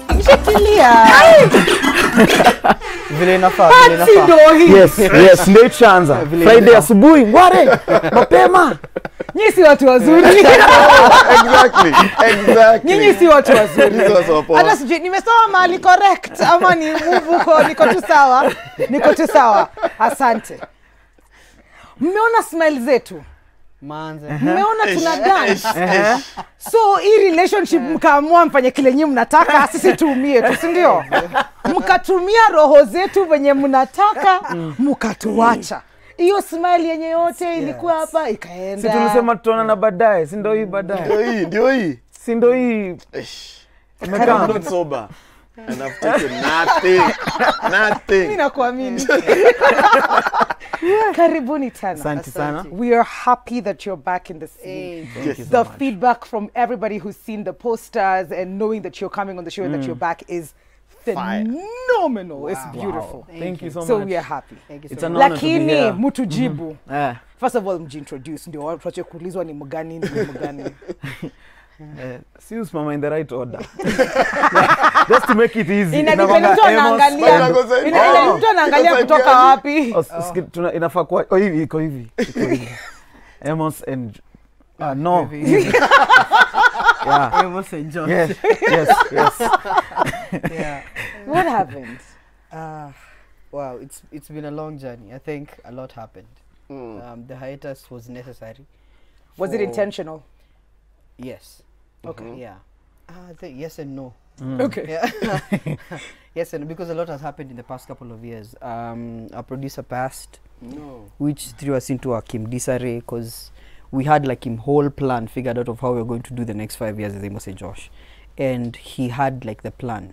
Mshikilia. Vile inafaa. Yes, ndio chanza. Friday asubuhi, ngware, mapema. Nyinyi si watu wazuri. Exactly. Nyinyi si watu wazuri. Hata sijui nimesoma mali correct ama ni mvuko niko tu sawa. Asante. Mmeona smile zetu? Manze. Mmeona tuna dance. So hii relationship mkaamua mfanye kile nyinyi mnataka, sisi tuumie tu, si ndio? Mkatumia roho zetu venye mnataka, mkatuacha. Hiyo smile yenye yote ilikuwa hapa ikaenda. Si tulisema tutaonana baadaye, si ndio hii baadaye. Ndio hii. Si ndio hii. I'm not sober. And I've taken nothing. Ninakuamini. Karibuni tena. Asante sana. We are happy that you're back in the scene. Thank you so The much. feedback from everybody who's seen the posters and knowing that you're coming on the show and that you're back is phenomenal. Wow. It's beautiful. Thank you so much. So we are happy. It's an honor to be Lakini here. mutujibu. First of all, mjintroduce. Ndio watu wache kuulizwa ni mgani. See mama in the right order. Just to make it easy. Inadependa mtu anaangalia kutoka wapi. Inafaa kwa hivi iko hivi. Amos and no. Yeah. Amos and Josh. Yes. Yeah. What happened? Wow, it's been a long journey. I think a lot happened. The hiatus was necessary. Was it intentional? Yes. Okay. Yeah. I think yes and no. Okay. Yeah. Yes and no, because a lot has happened in the past couple of years. Our producer passed, which threw us into a Kim disarray because we had like him whole plan figured out of how we were going to do the next 5 years as Amos and Josh, and he had like the plan.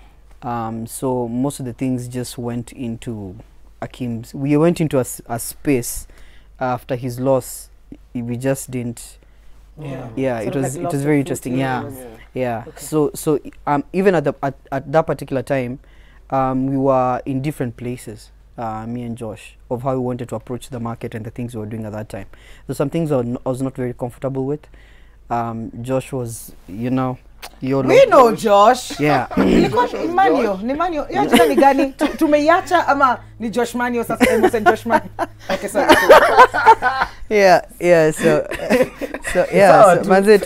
So most of the things just went into Akim's. We went into a space after his loss. We just didn't. Yeah. It was very interesting. Yeah. Okay. So even at that particular time, we were in different places. Me and Josh, of how we wanted to approach the market and the things we were doing at that time. So some things I was not very comfortable with. Josh was, you know. We know Josh. Yeah. Ni Manio. Yo jina ni gani? Tumeiacha ama ni Josh Manio sasa Amos and Josh Manio. Okay, sorry. Yeah. So manze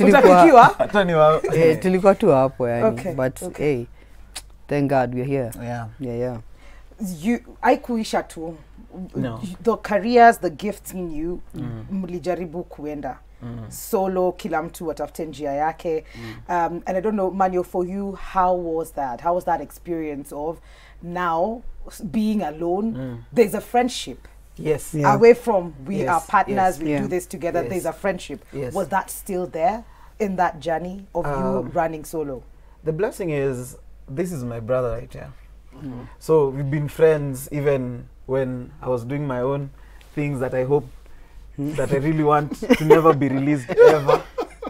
tulikuwa tu hapo yani. Okay. But hey, thank God we're here. Yeah. Haikuisha tu. No. The careers, the gifts in you, mlijaribu kuenda. Solo, kila mtu atafute njia yake. And I don't know, Manio, for you, how was that? How was that experience of now being alone? There's a friendship. Yes. Yeah. Away from we are partners, we Yeah. do this together, there's a friendship. Yes. Was that still there in that journey of you running solo? The blessing is, this is my brother right here. So we've been friends even when I was doing my own things that I hope that I really want to never be released ever.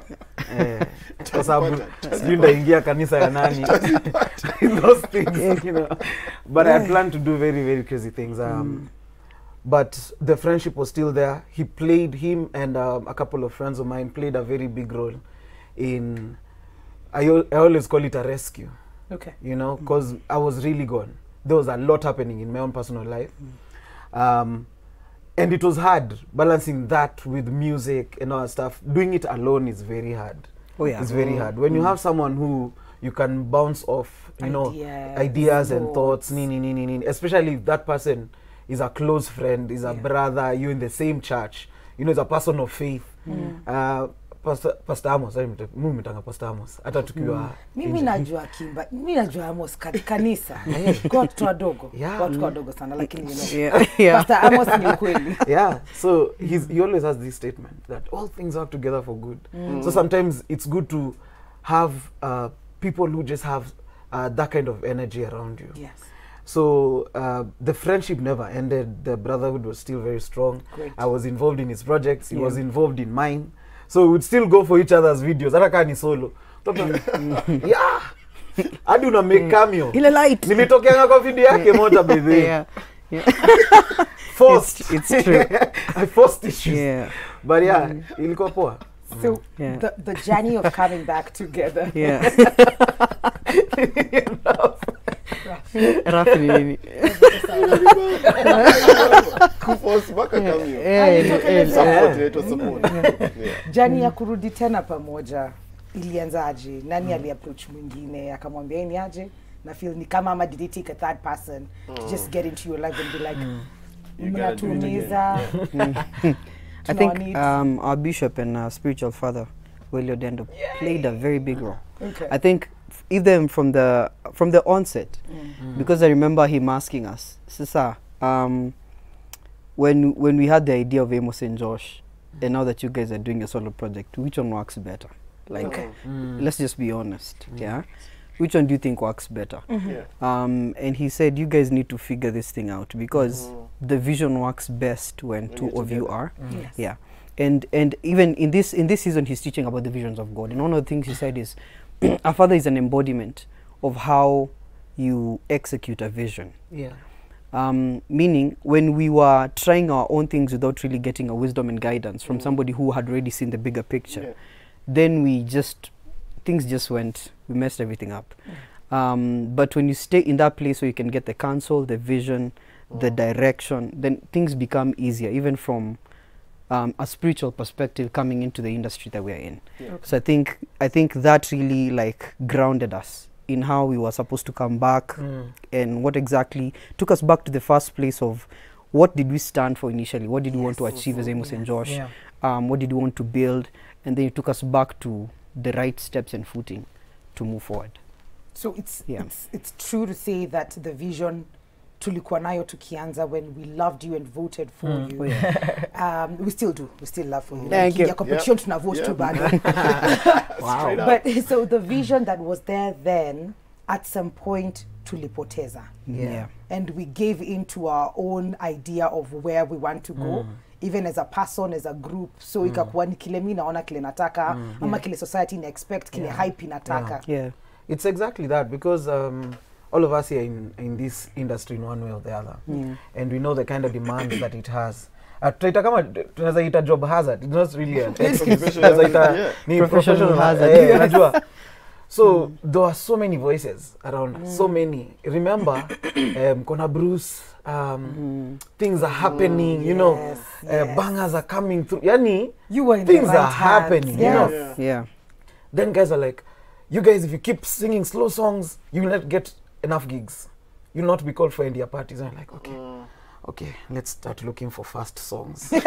Kwa sababu sijui ndaingia kanisa ya nani. Those things, you know. But I plan to do very, very crazy things. But the friendship was still there. Him and a couple of friends of mine played a very big role in, I always call it a rescue. Okay. You know, because I was really gone. There was a lot happening in my own personal life. And it was hard balancing that with music and all that stuff. Doing it alone is very hard. Oh yeah. It's very hard. When you have someone who you can bounce off, you know, ideas and thoughts, especially if that person is a close friend, is a brother, you're in the same church, you know, is a person of faith. Pastor Amos, mimi mitanga Pastor Amos. Hata tukiwa mimi najua Kimba, mimi najua Amos kanisa. Kwa watu wadogo. Watu wadogo sana lakini you know. Pastor Amos ni kweli. Yeah, so he always has this statement that all things work together for good. So sometimes it's good to have people who just have that kind of energy around you. Yes. So the friendship never ended. The brotherhood was still very strong. Great. I was involved in his projects. He was involved in mine. So we would still go for each other's videos. Hata kama ni solo. Yeah. Hadi una make cameo. Ile light. Nimetokea kwa video yake moja baby. Yeah. Forced. It's true. I forced issues. Yeah. But yeah, ilikuwa poa. So Yeah. the journey of coming back together. Yeah. Rafi ni nini? Kuforce mpaka kamio. Support. Yeah. Jani ya kurudi tena pamoja ilianzaje? Nani aliapproach mwingine akamwambia ni aje? Na feel ni kama ama did it take a third person to just get into your life and be like mnatuumiza. I think our bishop and our spiritual father, Willie Odendo, played a very big role. Okay. I think even from the onset, because I remember him asking us, Sisa, when we had the idea of Amos and Josh, and now that you guys are doing a solo project, which one works better? Like, let's just be honest, yeah? Which one do you think works better? Yeah. And he said, you guys need to figure this thing out because the vision works best when two of you are. Yes. Yeah. And even in this season, he's teaching about the visions of God. And one of the things he said is, our Father is an embodiment of how you execute a vision. Yeah. Meaning, when we were trying our own things without really getting a wisdom and guidance from somebody who had already seen the bigger picture, then things just went, we messed everything up. But when you stay in that place where you can get the counsel, the vision, the direction, then things become easier, even from a spiritual perspective coming into the industry that we're in. Okay. So I think that really like grounded us in how we were supposed to come back and what exactly took us back to the first place of what did we stand for initially, what did we want to achieve as Amos and Josh, what did we want to build, and then it took us back to the right steps and footing to move forward. So it's true to say that the vision tulikuwa nayo tukianza when we loved you and voted for you. We still do. We still love for you. Thank you. Competition tuna vote too bad. Wow. But so the vision that was there then, at some point tulipoteza. Yeah. And we gave into our own idea of where we want to go. Even as a person, as a group. So ikakuwa ni kile mimi naona kile nataka ama kile society ina expect kile hype inataka. Yeah. It's exactly that because all of us here in this industry in one way or the other, and we know the kind of demands that it has. Tunaita kama tunaweza ita job hazard. It's not really a ni professional hazard. Unajua. So there are so many voices around, so many. Remember, Kona Bruce, things are happening, you know, bangers are coming through. Yani, You were in things the right are happening, hands. you know. Yes. Yeah. Then guys are like, you guys, if you keep singing slow songs, you will not get enough gigs. You'll not be called for India parties. And I'm like, okay, let's start looking for fast songs. So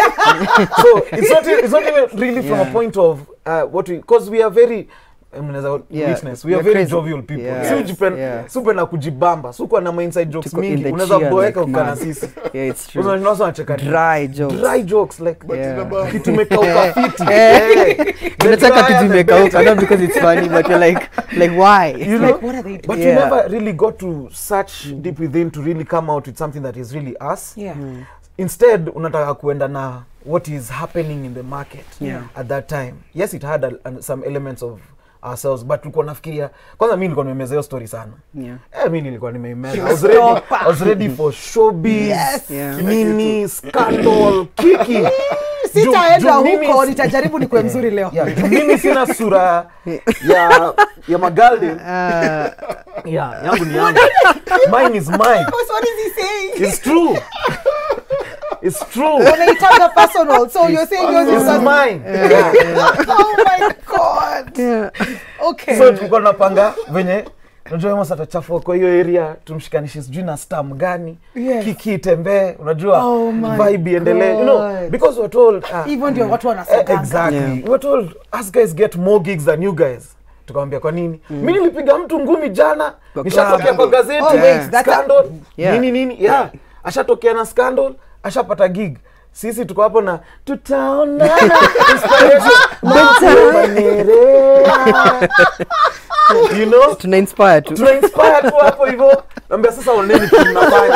it's not even really from a point of because we are very, witness. We are very crazy. Jovial people. Yeah. Super na kujibamba. Suko na inside jokes Tuko in mingi. the Unaweza cheer, boeka like, ukana man. sisi. Yeah, it's true. Unacheka Dry jokes. Dry jokes like kitu mekauka fiti. Unataka tujimekauka, not because it's funny, but you're like why? You know, Like, what are they doing? but you never really got to search deep within to really come out with something that is really us. Yeah. Instead, unataka kuenda na what is happening in the market at that time. Yes, it had some elements of ourselves, but tulikuwa nafikiria kwanza mimi nilikuwa nimemeza hiyo story sana. Mimi nilikuwa nimeimeza. I was ready for showbiz. Nini scandal kiki. Sitaenda huko, nitajaribu nikuwe mzuri leo. Mimi sina sura ya magalde. Yangu ni yangu. Mine is mine. What is he saying? It's true. It's true. Unaitanga personal, so you're saying yours is mine. Oh my god. Okay. So tulikuwa tunapanga venye unajua Amos atachafua kwa hiyo area, tumshikanishe sijui na star mgani, kiki tembee, unajua vibe iendelee, you know, because we're told even ndio watu wanasaka. Exactly. We're told us guys get more gigs than you guys. Tukamwambia kwa nini? Mimi nilipiga mtu ngumi jana, nishatokea kwa gazeti, scandal, nini, ashatokea na scandal, ashapata gig. Sisi tuko hapo na tutaona inspiration. You know? Tuna inspire tu hapo hivyo. Naambia sasa oneni tunafanya.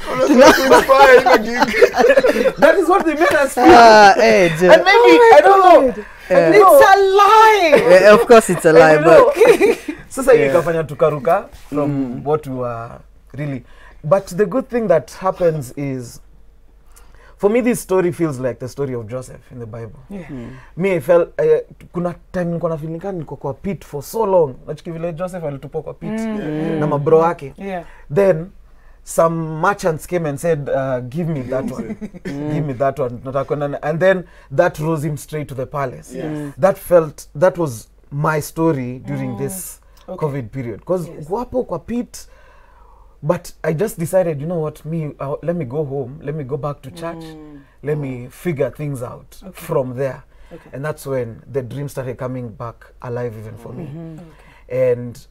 That is what they made us feel. And maybe I don't know. It's a lie. Of course it's a lie, but sasa hii ikafanya tukaruka from what we were really. But the good thing that happens is, for me, this story feels like the story of Joseph in the Bible. Me, I felt kuna time nilikuwa na feeling kama niko kwa pit for so long. Nachiki vile Joseph alitupa kwa pit na mabro wake. Then some merchants came and said, give me that one. Give me that one. And then that rose him straight to the palace. That was my story during this COVID period. Because guapo kwa pit, but I just decided, you know what, let me go home, let me go back to church, let me figure things out from there. And that's when the dream started coming back alive even for me. And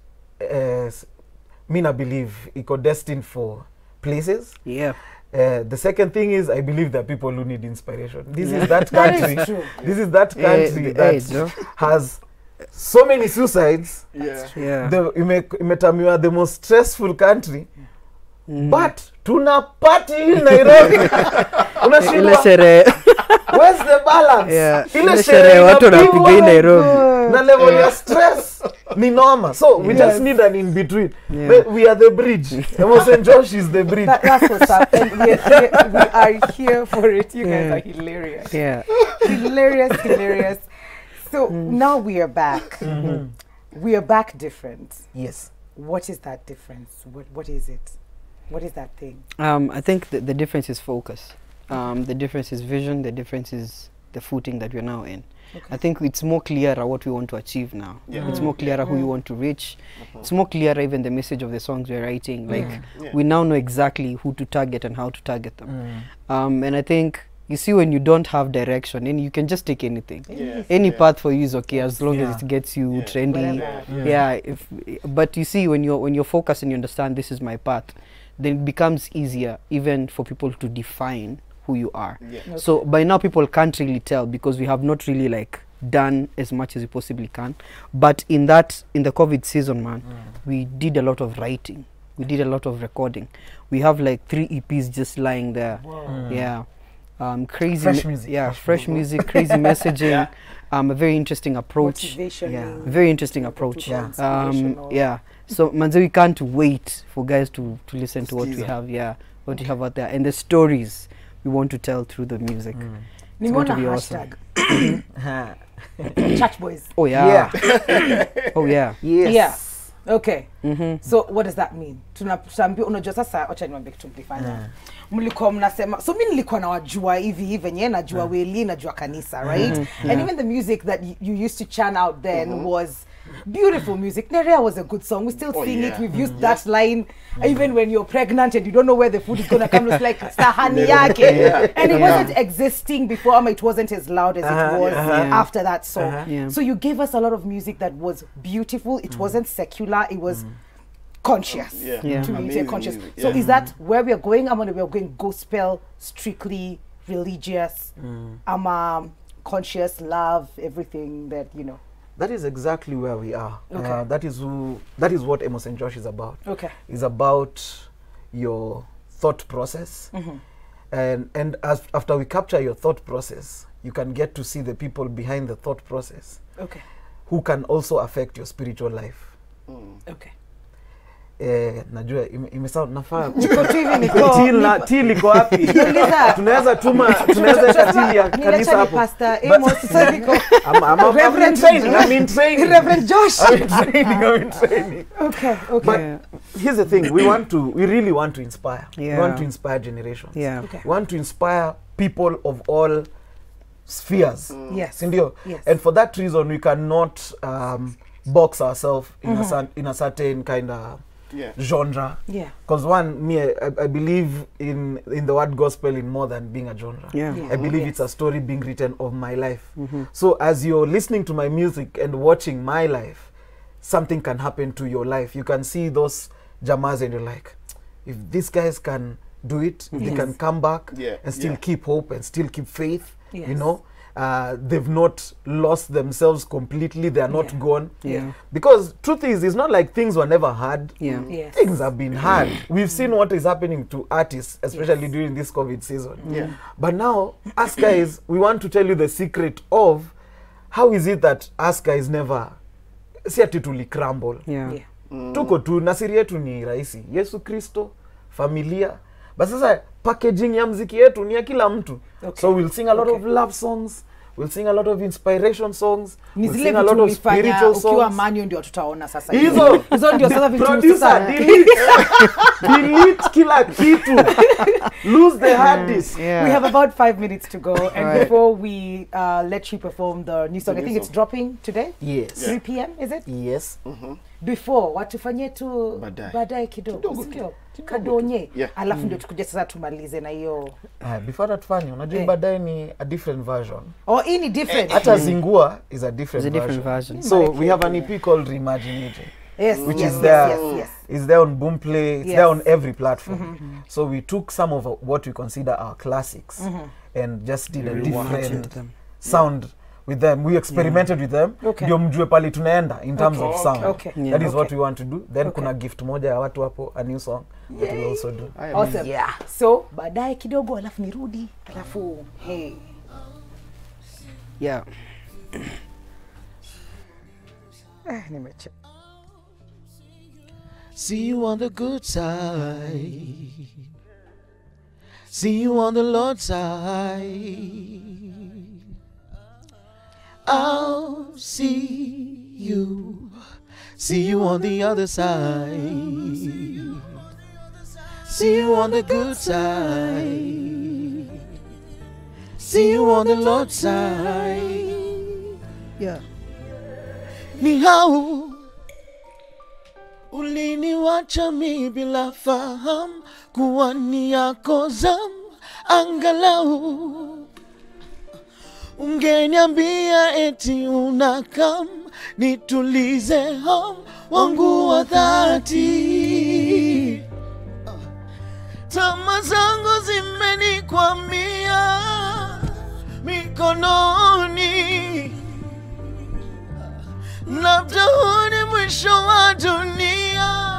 I believe it got destined for places. The second thing is, I believe there are people who need inspiration. This is that country. This is that country that has so many suicides. Imetamiwa the most stressful country. But tuna party in Nairobi. Where's the balance? Ile sherehe watu wanapiga Nairobi. Na level ya stress ni normal. So we just need an in between. We are the bridge. Amos and Josh is the bridge. That's what's up. And we are here for it. You guys are hilarious. Hilarious. So now we are back. We are back different. Yes. What is that difference? What is it? What is that thing? I think the difference is focus. The difference is vision. The difference is the footing that we're now in. I think it's more clearer what we want to achieve now. It's more clearer who we want to reach. It's more clearer even the message of the songs we're writing. Like we now know exactly who to target and how to target them. And I think, you see, when you don't have direction, and you can just take anything. Any path for you is okay as long as it gets you trendy. But you see, when you're focused and you understand this is my path, then it becomes easier even for people to define who you are. So by now people can't really tell because we have not really like done as much as we possibly can. But in the COVID season, man, we did a lot of writing. We did a lot of recording. We have like 3 EPs just lying there. Crazy fresh music. Fresh music, crazy messaging. A very interesting approach. Very interesting approach. So manze, we can't wait for guys to listen to what we have. What we have out there and the stories we want to tell through the music. It's going to be awesome. Church boys. Oh yeah. Oh yeah. Yes. Okay. So what does that mean? Tunaambia unajua sasa acha niwaambie kitu mlifanya. Mlikuwa mnasema, so mimi nilikuwa nawajua hivi venye najua Weli najua kanisa, right? And even the music that you used to chant out then was beautiful music. Nerea was a good song. We still sing it. We've used that line even when you're pregnant and you don't know where the food is going to come. It's like sahani yake. And it wasn't existing before, it wasn't as loud as it was after that song. So you gave us a lot of music that was beautiful. It wasn't secular. It was conscious. To me, conscious. So is that where we are going? We are going gospel, strictly religious, conscious, love, everything that, you know. That is exactly where we are. That is what Amos and Josh is about. It's about your thought process. And after we capture your thought process, you can get to see the people behind the thought process who can also affect your spiritual life. Najua imesound nafaa till liko wapi tunaweza weka till ya kanisa hapo Pastor Amos Reverend Josh I'm in training okay but here's the thing, we really want to inspire. We want to inspire generations. We want to inspire people of all spheres. Sindio? And for that reason we cannot box ourselves in a certain kind of genre. Because I believe in the word gospel in more than being a genre. I believe it's a story being written of my life. So as you're listening to my music and watching my life, something can happen to your life. You can see those jamas and you're like, if these guys can do it, if they can come back and still keep hope and still keep faith, you know, they've not lost themselves completely. They are not gone. Because truth is, it's not like things were never hard. Things have been hard. We've seen what is happening to artists, especially during this COVID season. But now, us guys, we want to tell you the secret of how is it that us guys never si ati tuli crumble. Tuko tu nasiri yetu ni rahisi. Yesu Kristo, familia. But sasa packaging ya muziki yetu ni ya kila mtu. So we'll sing a lot of love songs. We'll sing a lot of inspiration songs. Ni We'll zile sing a vitu lot of ulifanya spiritual ukiwa songs. manyo ndio tutaona sasa. Hizo ndio sasa vitu producer, sasa. delete kila kitu. Lose the hard disk. Yeah. We have about 5 minutes to go, and Right. before we let you perform the new song, I think it's dropping today. Yes. 3 p.m. is it? Yes. Before watufanyie tu Baadaye. baadaye kidogo, Kidogo si ndio? tu. Kidogo Kadonye. tu. Yeah. Alafu ndio tukuje sasa tumalize na hiyo. Before that funny, unajua Eh. baadaye ni a different version. Oh, hii ni different. Hata Zingua is a different, It's a different version. So we have an EP called Reimagine It. Yes, which yes, is there. Yes, yes, yes. It's there on Boomplay. It's Yes. there on every platform. So we took some of what we consider our classics and just did a different them. sound with them. We experimented with them. Okay. Ndio mjue pali tunaenda in terms of sound. Okay. Yeah. That is what Okay. we want to do. Then Okay. kuna gift moja ya watu hapo, a new song that we also do. Awesome. Yeah. So baadaye kidogo alafu nirudi alafu hey. Yeah. Nimeche. See you on the good side. See you on the Lord's side. I'll see you. See you on the other side. See you on the good side. See you on the Lord's side. Yeah. Ni hao uliniwacha mi bila fahamu kuwa ni yako zamu, angalau ungeniambia eti unakam nitulize ham wangu wa dhati. Tama zangu zimenikwamia mikononi, labda huu ni mwisho wa dunia.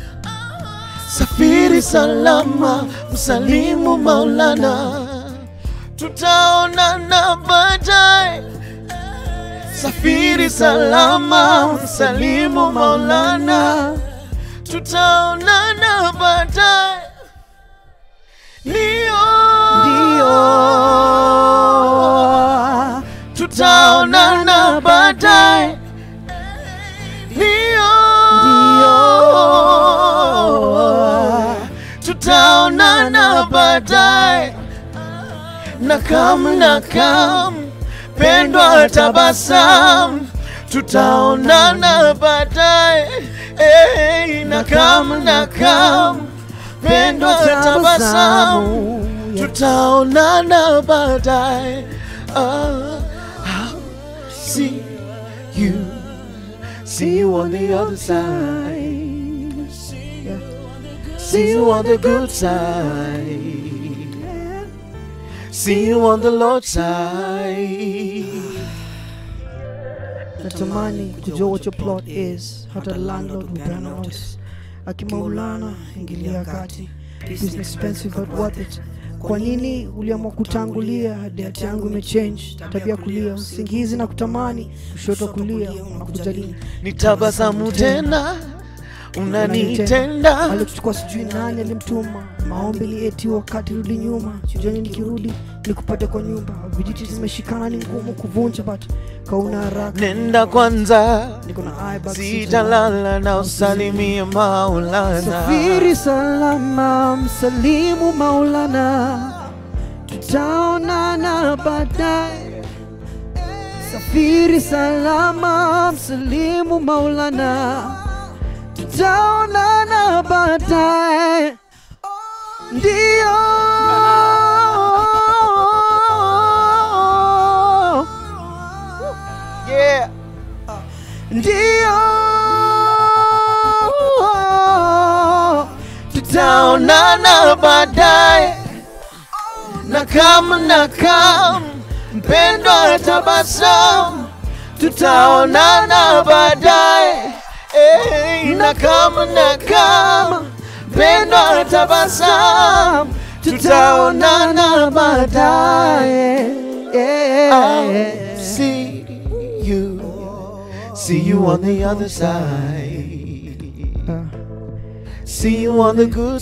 Safiri salama, msalimu Maulana, tutaonana baadaye. Safiri salama, msalimu Maulana, tutaonana baadaye. Ndio, tutaonana baadaye. Ndio, tutaonana baadaye. Nakam pendwa tabasam, tutaonana baadaye. Hey, nakam pendwa tabasam, tutaonana baadaye. I'll see you on the other side. See you on the good side. See you on the Lord's side. Natamani kujua what your plot is. Hata landlord will burn out. Akimaulana ingilia kati. It's expensive but worth it. Kwa nini uliamua kutangulia? Date yangu imechange, tabia kulia, usingizi na kutamani, kushoto kulia, unakujali. Nitabasamu tena, unanitenda. Alikuchukua sijui nani alimtuma. Maombi ni eti wakati rudi nyuma. Jioni nikirudi nikupate kwa nyumba. Vijiti zimeshikana ni ngumu kuvunja, but kauna haraka. Nenda kwanza, Niko na eyebag, sitalala na usalimie Maulana. Safiri salama, msalimu Maulana, tutaonana baadaye. Safiri salama, msalimu Maulana, tutaonana baadaye. Ndio, Yeah. ndio, Tutaonana baadaye. Nakam mpendwa tabasamu, tutaonana baadaye. Hey, nakam mpendwa tabasamu, tutaonana baadaye. I'll see you on the other side. See you on the good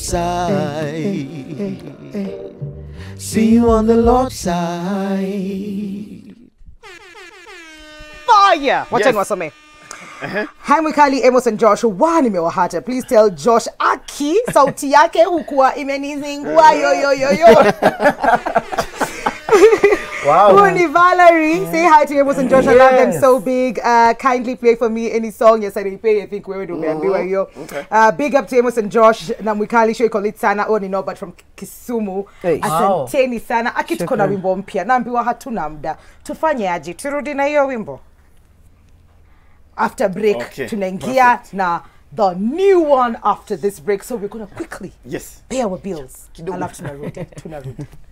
side. See you on the Lord's side. haya wacha Yes. niwasomee. Hi Mwikali, Amos and Josh, nimewahata. Please tell Josh Aki sauti yake hukuwa imenizingua yo. Wow. Uni Valerie, say hi to Amos and Josh. I love them so big. Kindly play for me any song. Yes, I play. I think wewe ndio umeambiwa hiyo. Big up to Amos and Josh. Na Mwikali show iko lit sana. Oni no but from Kisumu. Hey. Asanteni sana. Aki tuko na wimbo mpya. Naambiwa hatuna muda. Tufanye aje? Turudi na hiyo wimbo. After break tunaingia na the new one after this break, so we're going to quickly pay our bills. Alafu tunarudi.